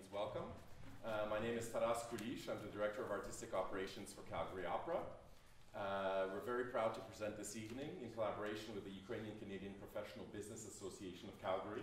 audience welcome. My name is Lida Szkwarek. I'm the Director of Artistic Operations for Calgary Opera. We're very proud to present this evening in collaboration with the Ukrainian-Canadian Professional Business Association of Calgary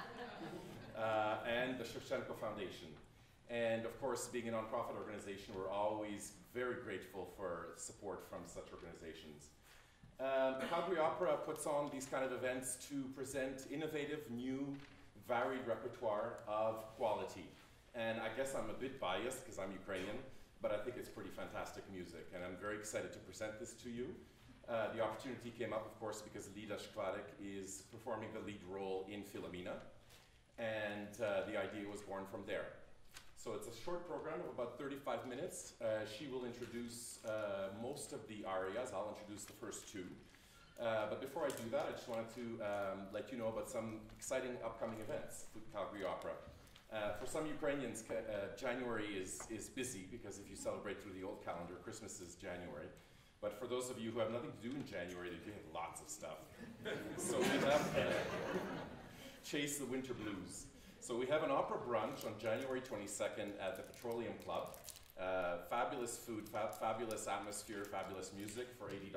and the Shevchenko Foundation. And of course, being a nonprofit organization, we're always very grateful for support from such organizations. Calgary Opera puts on these kind of events to present innovative, new, varied repertoire of quality. And I guess I'm a bit biased because I'm Ukrainian, but I think it's pretty fantastic music, and I'm very excited to present this to you. The opportunity came up, of course, because Lida Szkwarek is performing the lead role in Philomena, and the idea was born from there. So it's a short program of about 35 minutes. She will introduce most of the arias. I'll introduce the first two. But before I do that, I just wanted to let you know about some exciting upcoming events with Calgary Opera. For some Ukrainians, January is busy because if you celebrate through the old calendar, Christmas is January. But for those of you who have nothing to do in January, they do have lots of stuff. So we have Chase the Winter Blues. So we have an opera brunch on January 22nd at the Petroleum Club. Fabulous food, fabulous atmosphere, fabulous music for $80.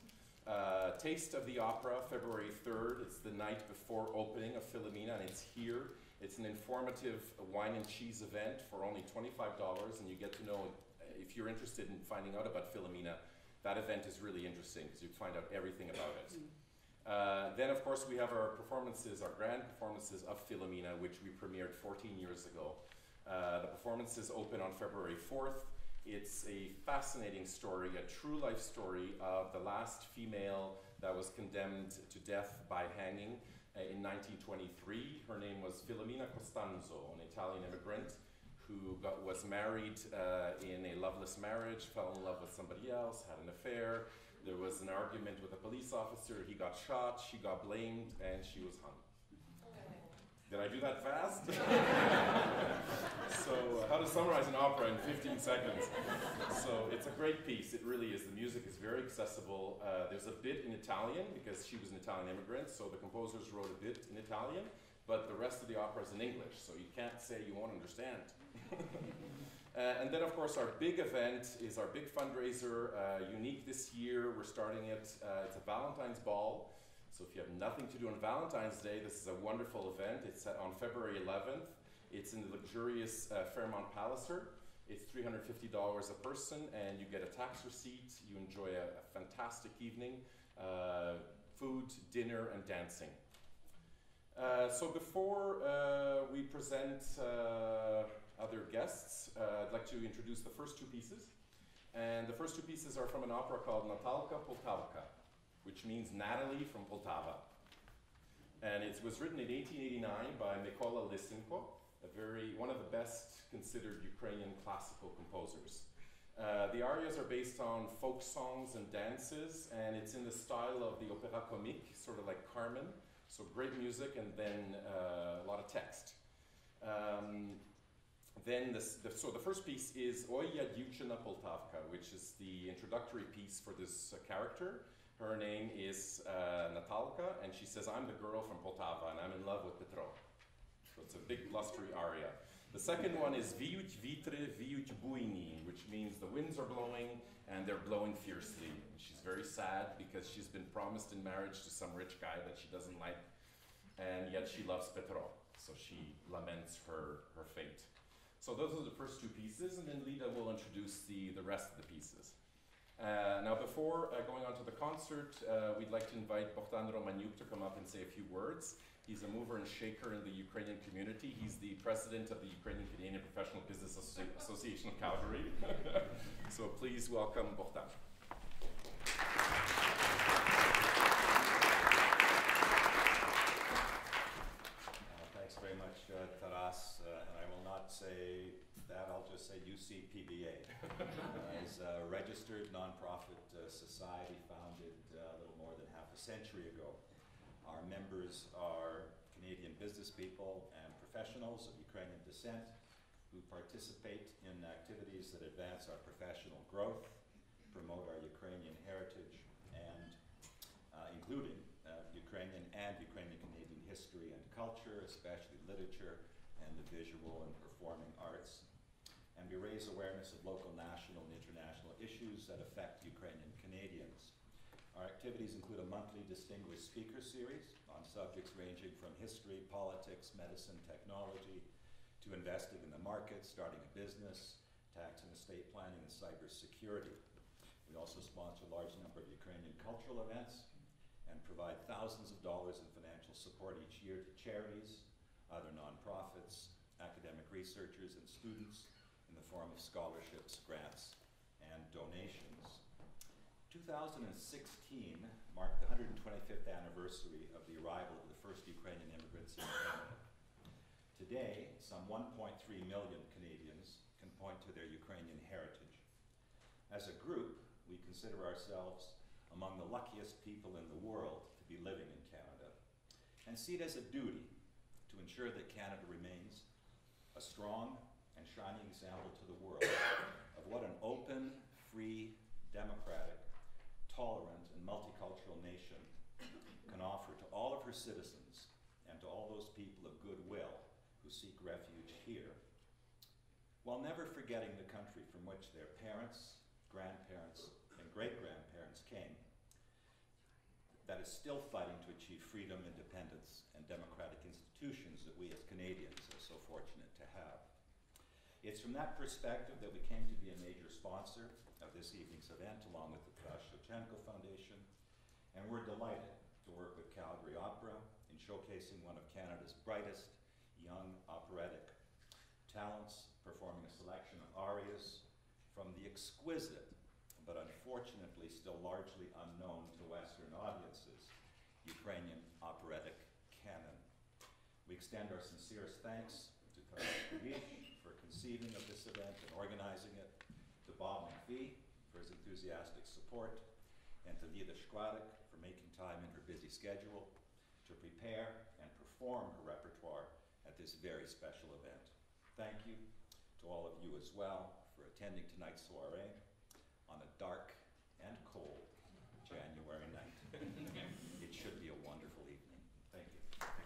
Taste of the Opera, February 3rd. It's the night before opening of Philomena, and it's here. It's an informative wine and cheese event for only $25, and you get to know, if you're interested in finding out about Philomena, that event is really interesting because you find out everything about it. Then, of course, we have our performances, our grand performances of Philomena, which we premiered 14 years ago. The performances open on February 4th. It's a fascinating story, a true life story of the last female that was condemned to death by hanging in 1923. Her name was Filomena Costanzo, an Italian immigrant who was married in a loveless marriage, fell in love with somebody else, had an affair. There was an argument with a police officer. He got shot, she got blamed, and she was hung. Did I do that fast? So how to summarize an opera in 15 seconds. So it's a great piece, it really is. The music is very accessible. There's a bit in Italian because she was an Italian immigrant, so the composers wrote a bit in Italian, but the rest of the opera is in English, so you can't say you won't understand. And then, of course, our big event is our big fundraiser, unique this year. We're starting it, it's a Valentine's Ball. So if you have nothing to do on Valentine's Day, this is a wonderful event. It's on February 11th. It's in the luxurious Fairmont Palliser. It's $350 a person, and you get a tax receipt. You enjoy a fantastic evening, food, dinner, and dancing. So before we present other guests, I'd like to introduce the first two pieces. And the first two pieces are from an opera called Natalka Poltavka, which means Natalie from Poltava. And it was written in 1889 by Mykola Lysenko, one of the best considered Ukrainian classical composers. The arias are based on folk songs and dances, and it's in the style of the opéra comique, sort of like Carmen. So great music and then a lot of text. So the first piece is Oya Dyevchina Poltavka, which is the introductory piece for this character. Her name is Natalka, and she says, I'm the girl from Poltava, and I'm in love with Petro. So it's a big blustery aria. The second one is Vyut Vitre Vyut Buyni, which means the winds are blowing, and they're blowing fiercely. And she's very sad because she's been promised in marriage to some rich guy that she doesn't like, and yet she loves Petro. So she laments her fate. So those are the first two pieces, and then Lida will introduce the rest of the pieces. Now, before going on to the concert, we'd like to invite Bogdan Romaniuk to come up and say a few words. He's a mover and shaker in the Ukrainian community. He's the president of the Ukrainian-Canadian Professional Business Association of Calgary. So please welcome Bogdan. Thanks very much, Taras. And I will not say that, I'll just say UCPBA. Is a registered nonprofit society founded a little more than half a century ago. Our members are Canadian business people and professionals of Ukrainian descent who participate in activities that advance our professional growth, promote our Ukrainian heritage, and including Ukrainian and Ukrainian-Canadian history and culture, especially literature, and the visual and performing arts. And we raise awareness of local, national, and international issues that affect Ukrainian Canadians. Our activities include a monthly distinguished speaker series on subjects ranging from history, politics, medicine, technology, to investing in the market, starting a business, tax and estate planning, and cybersecurity. We also sponsor a large number of Ukrainian cultural events and provide thousands of dollars in financial support each year to charities, other nonprofits, academic researchers, and students in the form of scholarships, grants, and donations. 2016 marked the 125th anniversary of the arrival of the first Ukrainian immigrants in Canada. Today, some 1.3 million Canadians can point to their Ukrainian heritage. As a group, we consider ourselves among the luckiest people in the world to be living in Canada, and see it as a duty to ensure that Canada remains a strong and shining example to the world of what an open, free, democratic, tolerant, and multicultural nation can offer to all of her citizens and to all those people of goodwill who seek refuge here, while never forgetting the country from which their parents, grandparents, and great-grandparents came, that is still fighting to achieve freedom, independence, and democratic institutions that we as Canadians are so fortunate to have. It's from that perspective that we came to be a major sponsor of this evening's event, along with the Shevchenko Foundation, and we're delighted to work with Calgary Opera in showcasing one of Canada's brightest young operatic talents, performing a selection of arias from the exquisite, but unfortunately still largely unknown to Western audiences, Ukrainian operatic canon. We extend our sincerest thanks to Taras for conceiving of this event and organizing it, to Bob McPhee for his enthusiastic support, and to Lida Szkwarek for making time in her busy schedule to prepare and perform her repertoire at this very special event. Thank you to all of you as well for attending tonight's soiree on a dark and cold January night. It should be a wonderful evening. Thank you.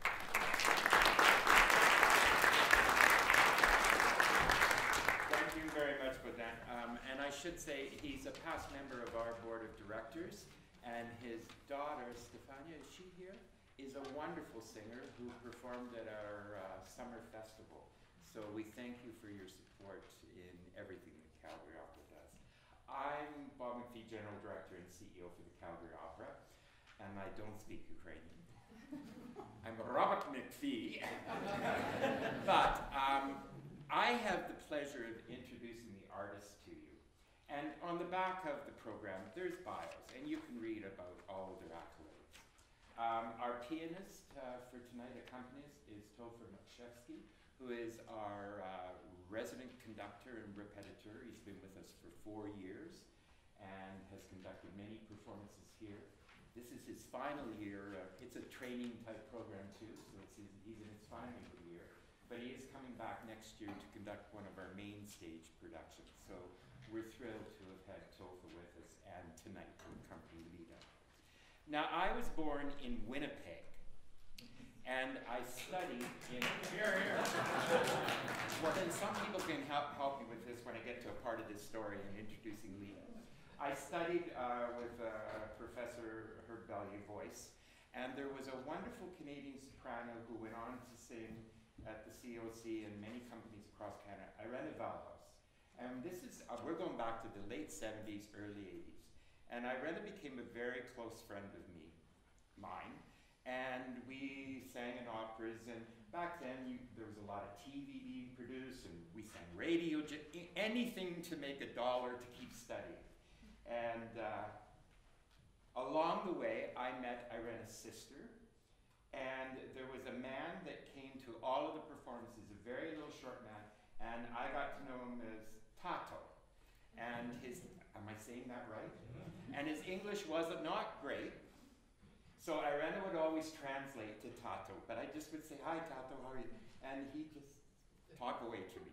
Thank you very much for that. And I should say he's a past member of our board of directors, and his daughter, Stefania, is she here? Is a wonderful singer who performed at our summer festival. So we thank you for your support in everything that Calgary Opera does. I'm Bob McPhee, General Director and CEO for the Calgary Opera, and I don't speak Ukrainian. I'm Robert McPhee. But I have the pleasure of introducing the artists to you. And on the back of the program, there's bios, and you can read about all of their accolades. Our pianist for tonight accompanies is Topher Makshevsky, who is our resident conductor and repetiteur. He's been with us for 4 years and has conducted many performances here. This is his final year. It's a training type program too, so he's in his final year. But he is coming back next year to conduct one of our main stage productions. So we're thrilled to have had Topher with us and tonight to accompany Lida. Now, I was born in Winnipeg, and I studied in... Here. Well, then some people can help me with this when I get to a part of this story and introducing Lida. I studied with Professor Herb Bellier-Voice, and there was a wonderful Canadian soprano who went on to sing at the COC and many companies across Canada, Irene Valhaus. And this is, we're going back to the late 70s, early 80s. And Irene became a very close friend of mine. And we sang in operas, and back then there was a lot of TV being produced, and we sang radio, anything to make $1 to keep studying. And along the way, I met Irene's sister, and there was a man that came to all of the performances, a very little short man, and I got to know him as Tato. And his, am I saying that right? And his English was not great, so Irene would always translate to Tato, but I just would say, "Hi Tato, how are you?" And he'd just talk away to me.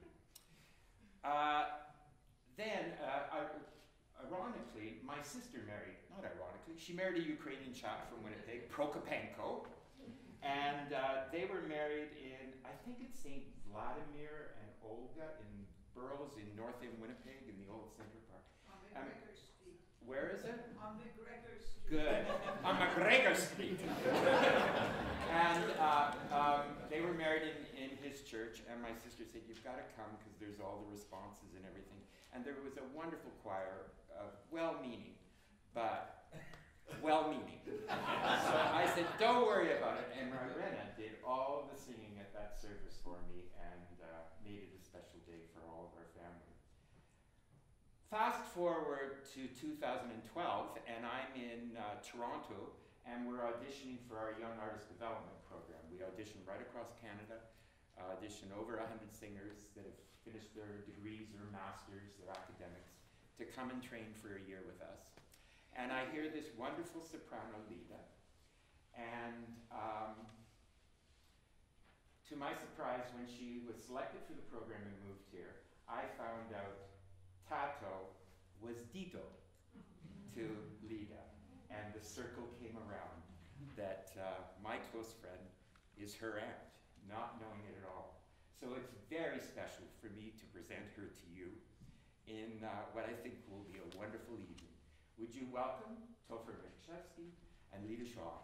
Ironically, my sister married, not ironically, she married a Ukrainian chap from Winnipeg, Prokopenko, And they were married in, I think it's St. Vladimir and Olga in Burroughs in North End Winnipeg in the old Centre Park. On McGregor Street. Where is it? On McGregor Street. Good. On McGregor Street. And they were married in his church, and my sister said, you've got to come because there's all the responses and everything. And there was a wonderful choir, well-meaning, but well-meaning. So I said, don't worry about it. And Marina did all of the singing at that service for me and made it a special day for all of our family. Fast forward to 2012, and I'm in Toronto, and we're auditioning for our Young Artist Development Program. We audition right across Canada, audition over 100 singers that have finished their degrees or masters, their academics, to come and train for a year with us. And I hear this wonderful soprano, Lida, and to my surprise, when she was selected for the program and moved here, I found out Tato was Dito to Lida, and the circle came around that my close friend is her aunt, not knowing it at all. So it's very special for me to present her to you in what I think will be a wonderful evening. Would you welcome Topher Mikshevsky and Lida Szkwarek?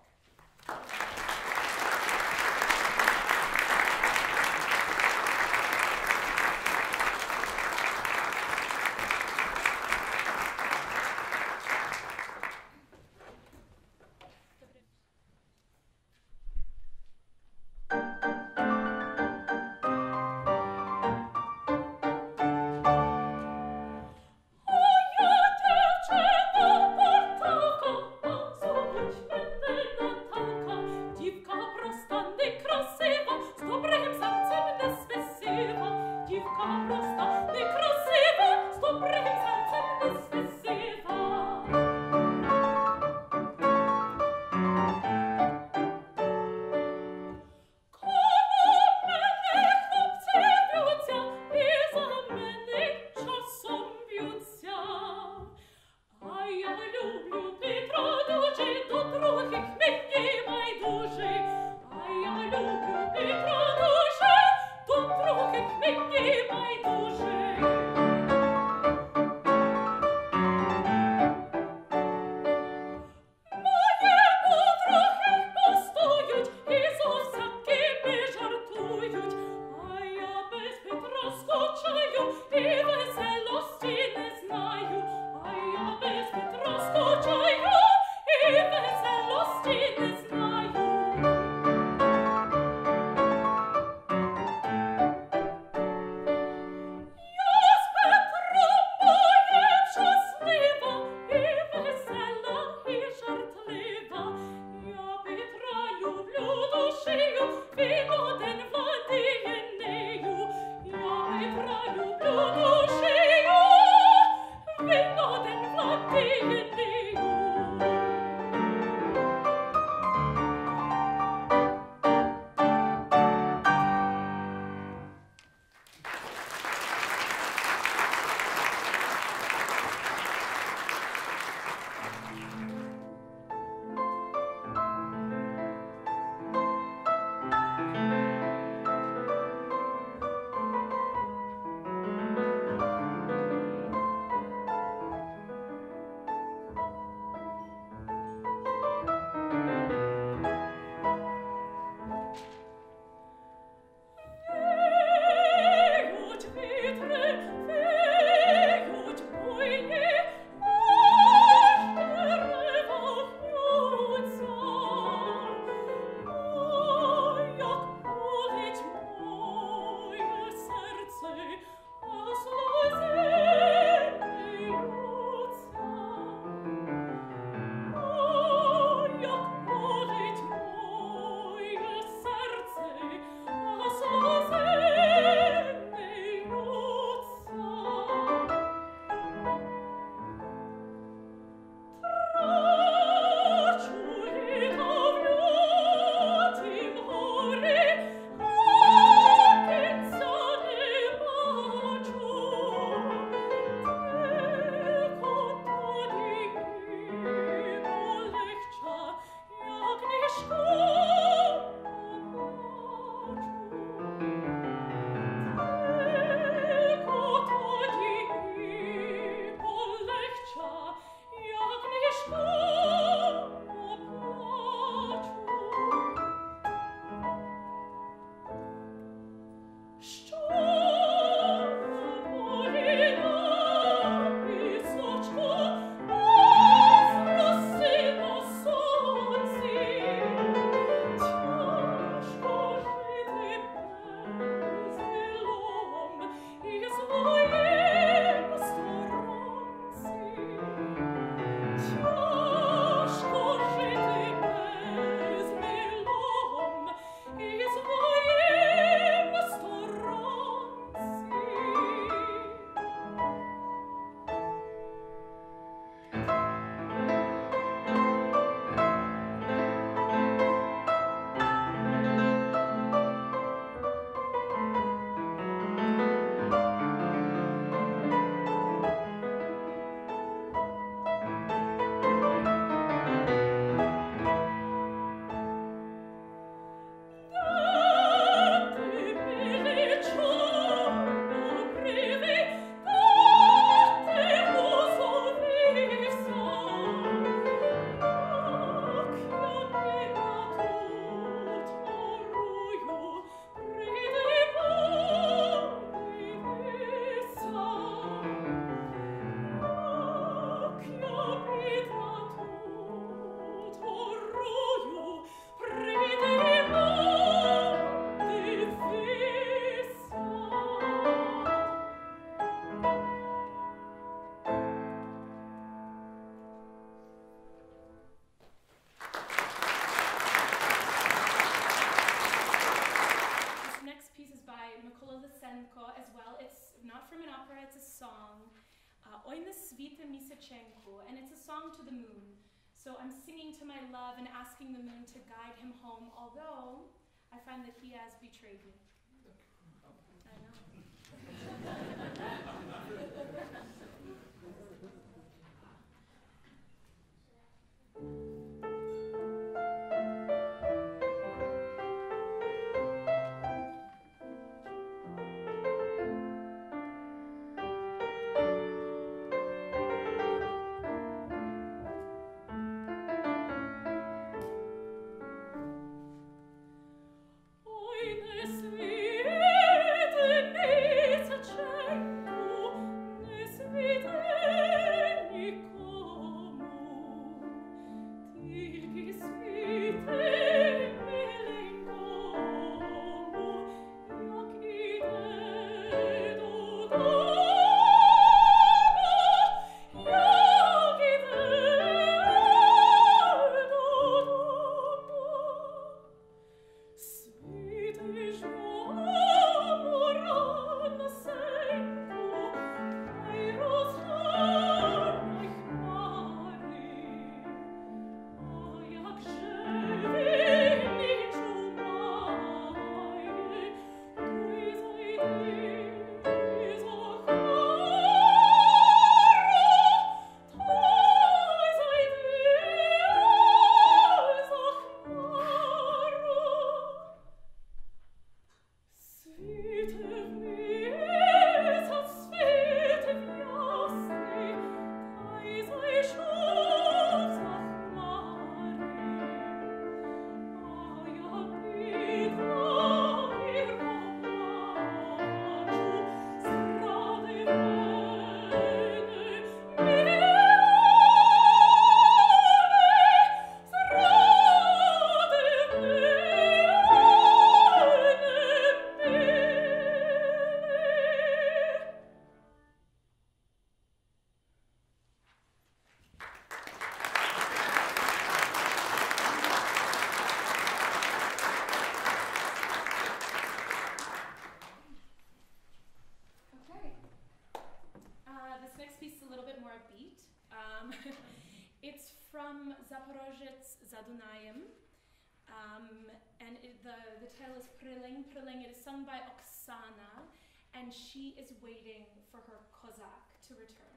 Dziewka Tsenko as well. It's not from an opera, it's a song. Oi na svita mi Shevchenko, and it's a song to the moon. So I'm singing to my love and asking the moon to guide him home, although I find that he has betrayed me. I know. It's from Zaporozhets za Dunajem, and the title is Priling. Priling, it is sung by Oksana, and she is waiting for her Kozak to return.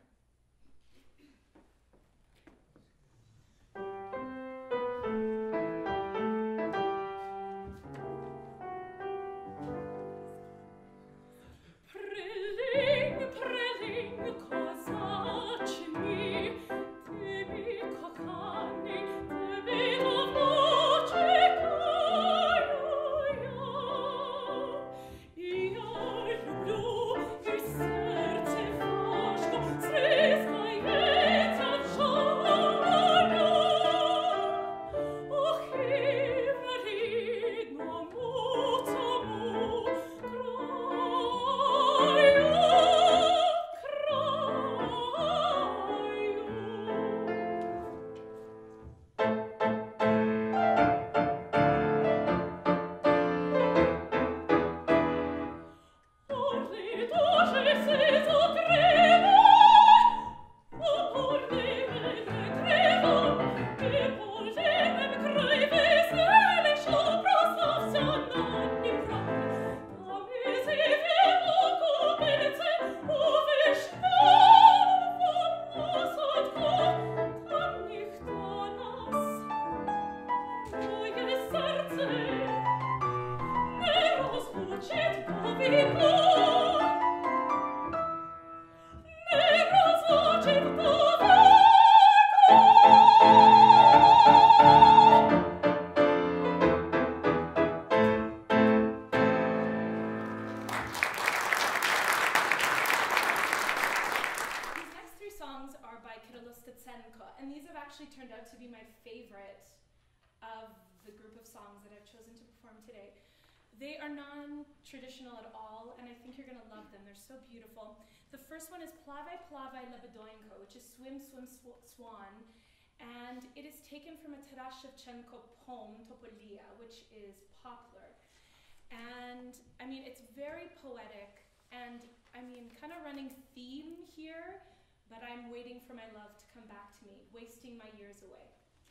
And these have actually turned out to be my favorite of the group of songs that I've chosen to perform today. They are non-traditional at all, and I think you're going to love them. They're so beautiful. The first one is Plavai Plavai Lebedoinko, which is Swim Swim Swan, and it is taken from a Taras Shevchenko poem, Topolia, which is popular. And I mean, it's very poetic, and I mean, kind of running theme here, but I'm waiting for my love to come back to me, wasting my years away.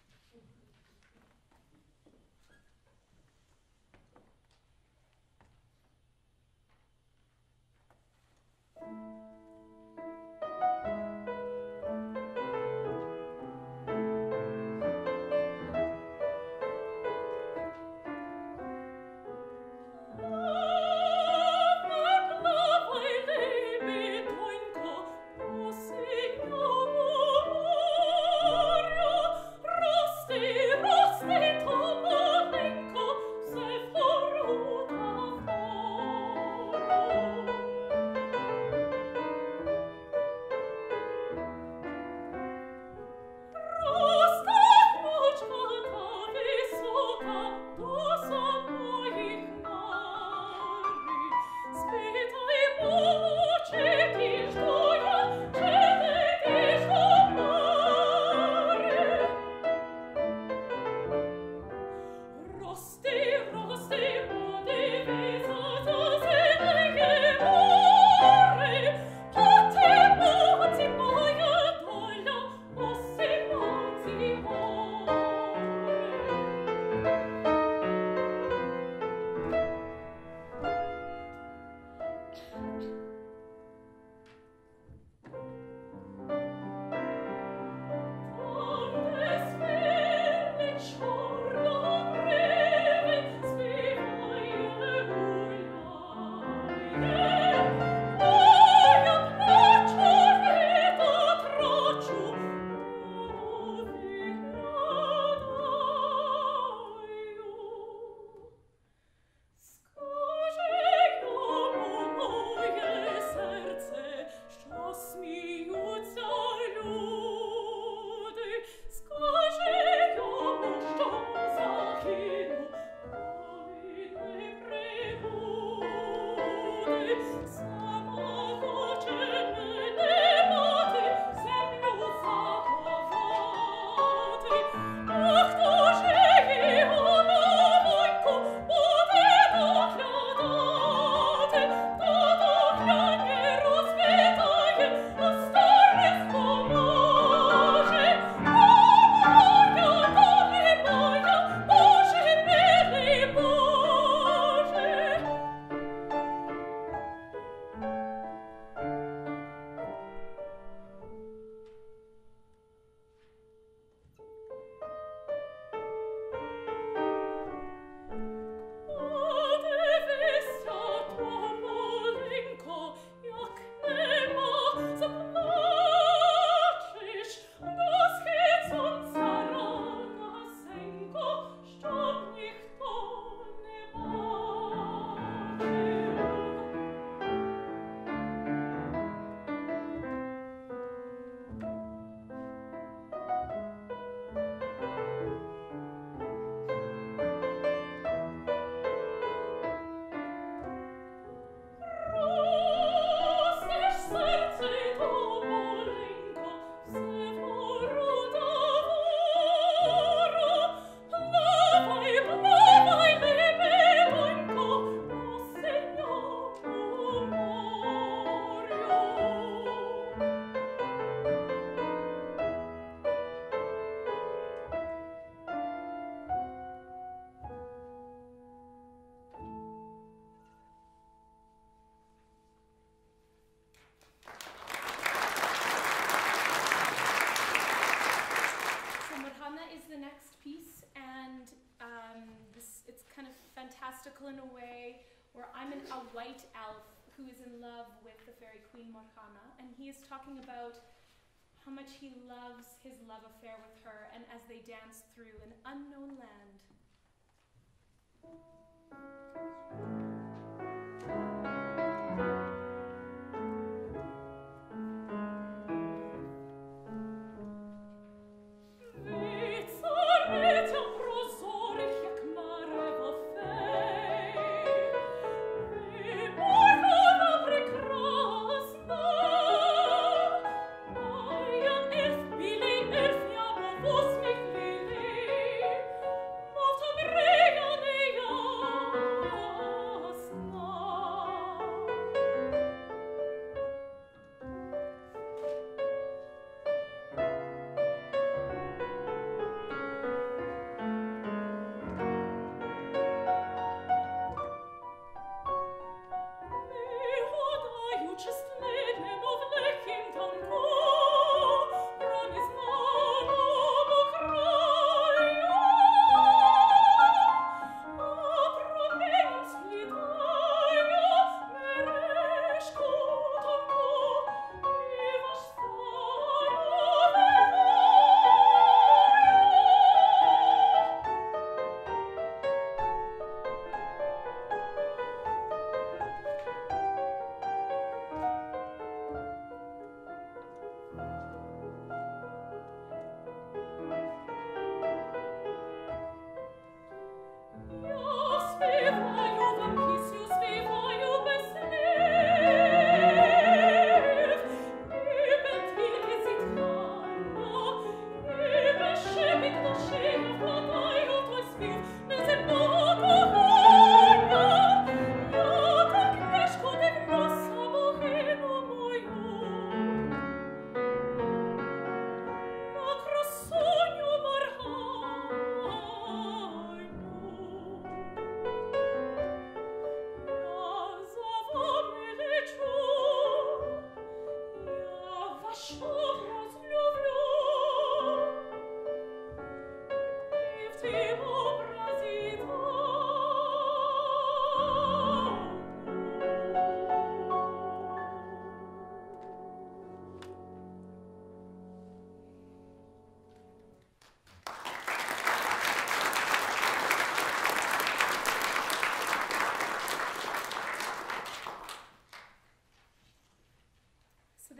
In a way where I'm a white elf who is in love with the fairy queen Morgana, and he is talking about how much he loves his love affair with her, and as they dance through an unknown land.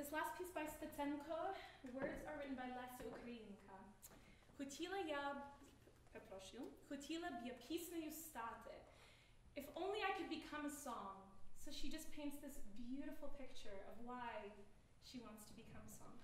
this last piece by Shevchenko, words are written by Lida Ukrainian. Хотіла б я піснею стати. If only I could become a song. So she just paints this beautiful picture of why she wants to become a song.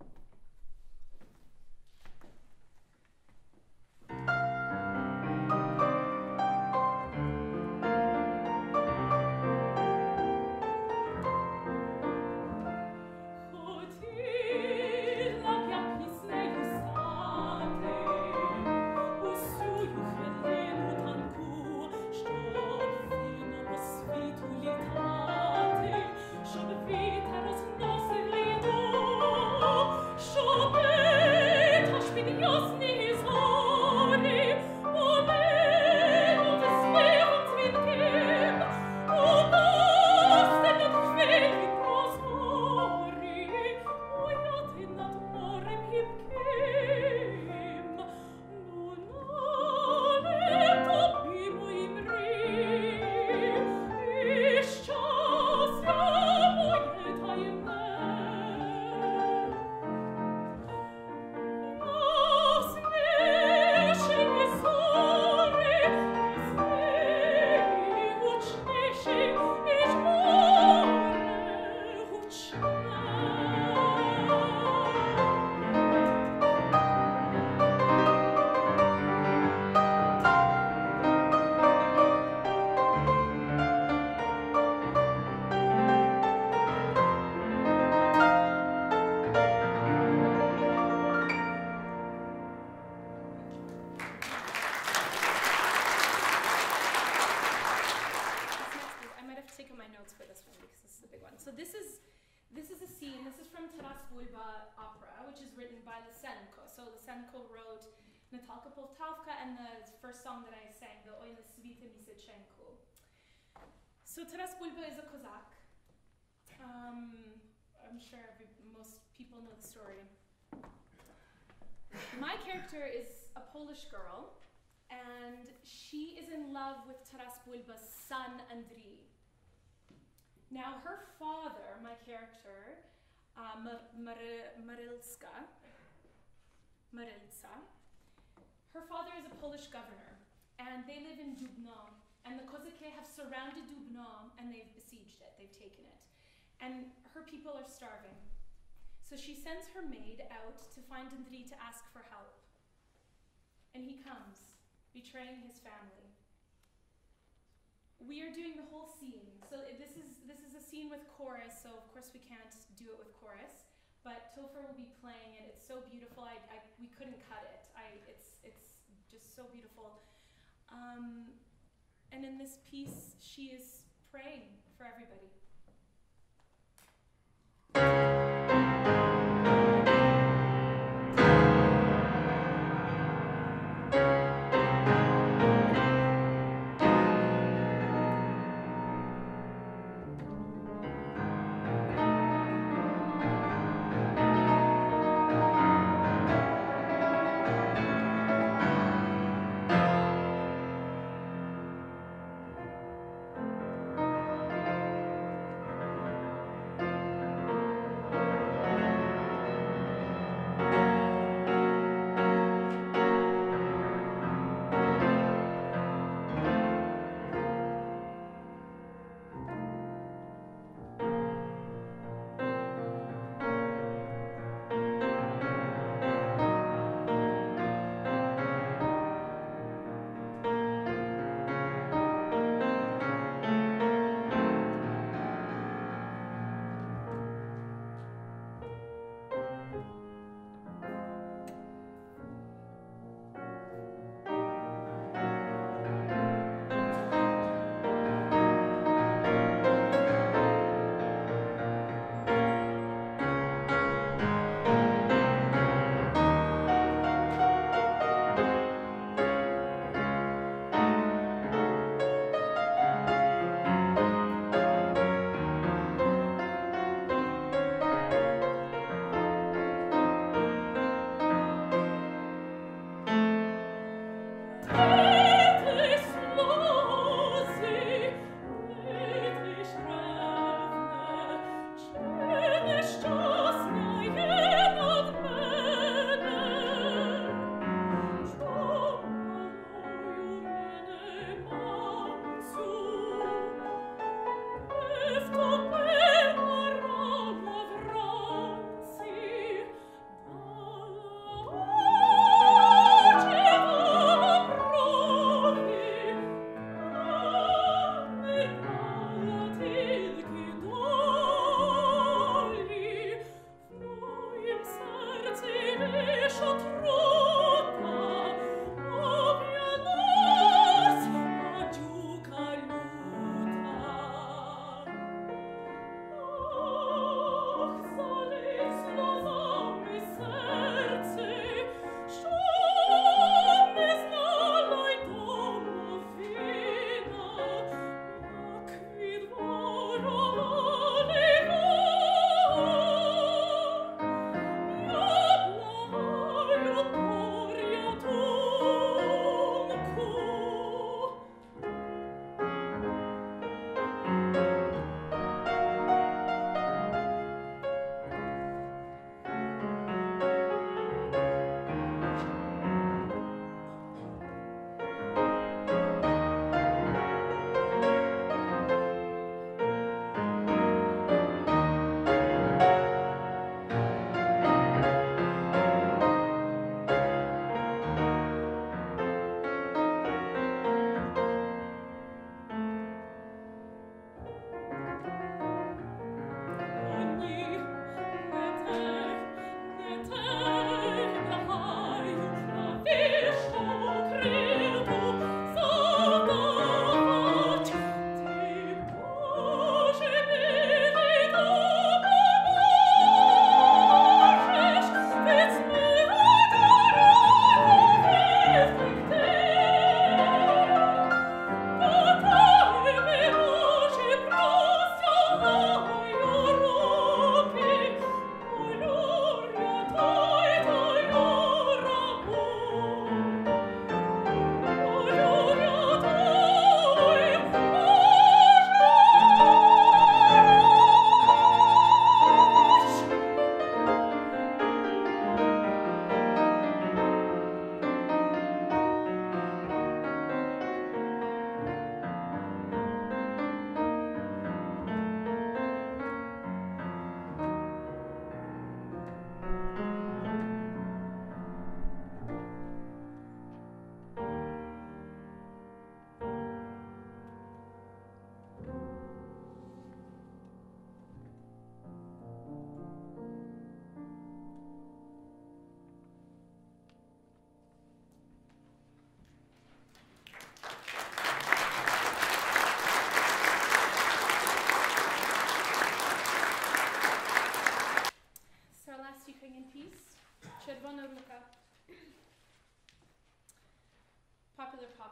Wrote Natalka Poltavka and the first song that I sang, the Oi Svita Shevchenko. So Taras Bulba is a Cossack. I'm sure most people know the story. My character is a Polish girl, and she is in love with Taras Bulba's son, Andriy. Now, her father, my character, Marylsa, her father is a Polish governor, and they live in Dubno, and the Kozaky have surrounded Dubno, and they've besieged it, they've taken it. And her people are starving. So she sends her maid out to find Andriy to ask for help. And he comes, betraying his family. We are doing the whole scene. So this is a scene with chorus, so of course we can't do it with chorus. But Topher will be playing it. It's so beautiful. We couldn't cut it. It's just so beautiful. And in this piece, she is praying for everybody.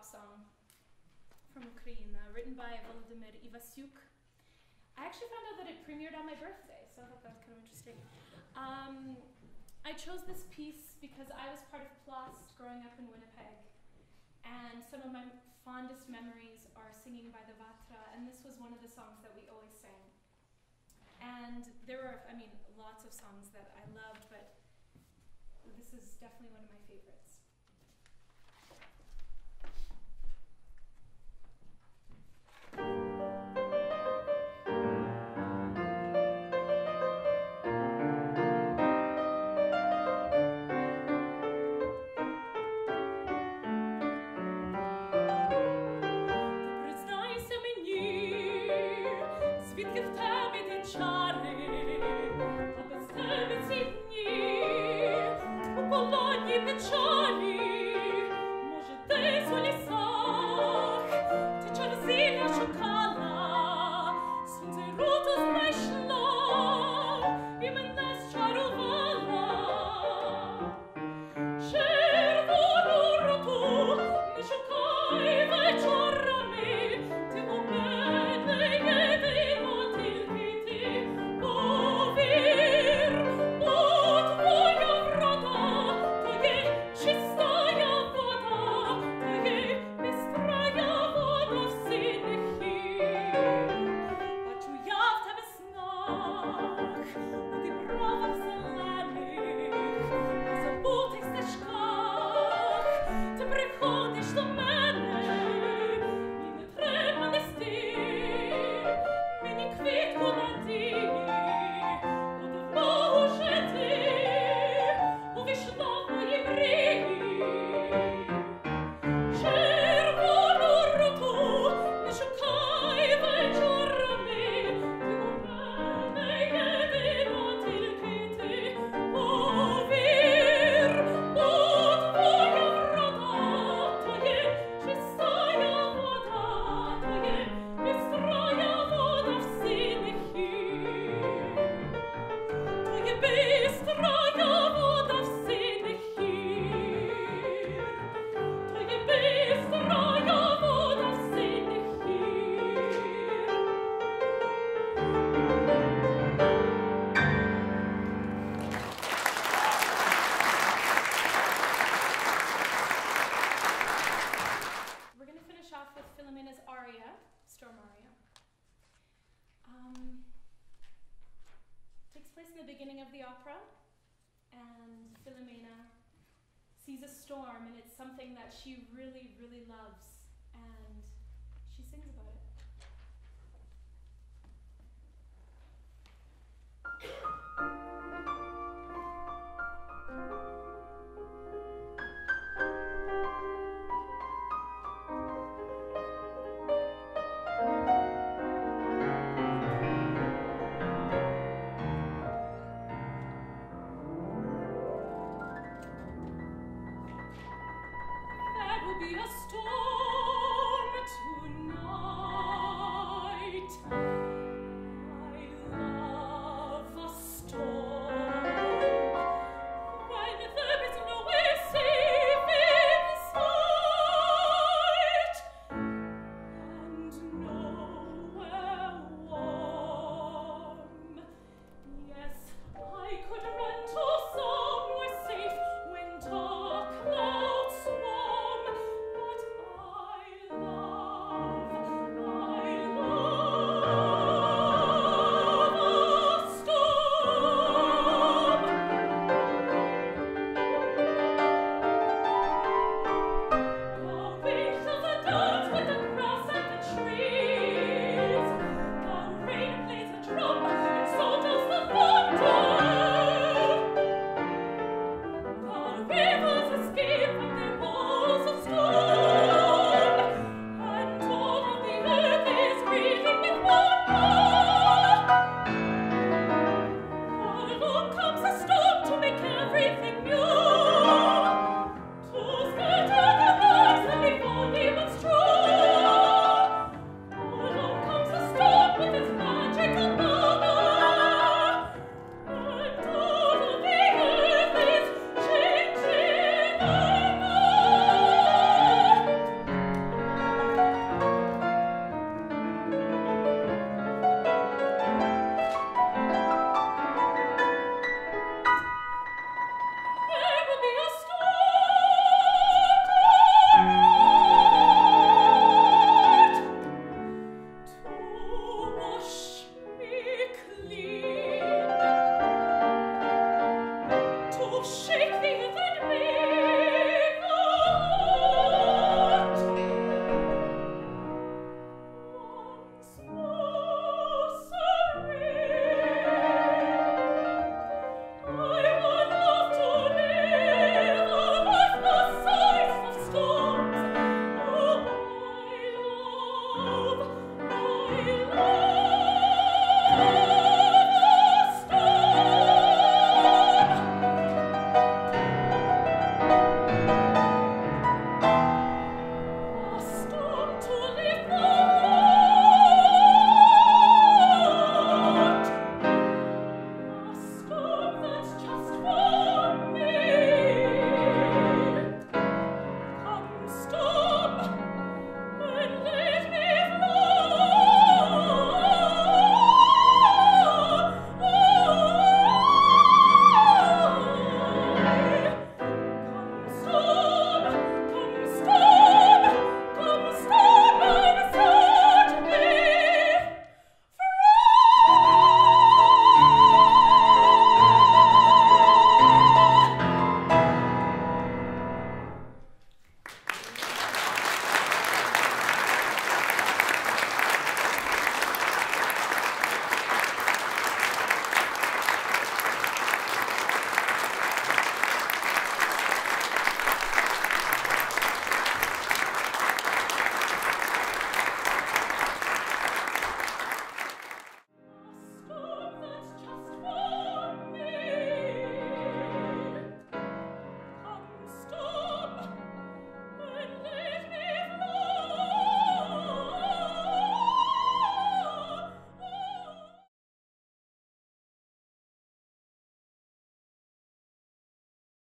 pop song from Ukraine, written by Volodymyr Ivasyuk. I actually found out that it premiered on my birthday, so I thought that was kind of interesting. I chose this piece because I was part of PLOS growing up in Winnipeg, and some of my fondest memories are singing by the Vatra, and this was one of the songs that we always sang. And there were, I mean, lots of songs that I loved, but this is definitely one of my favorites. And it's something that she really, really loves, and she sings about it. Be a storm.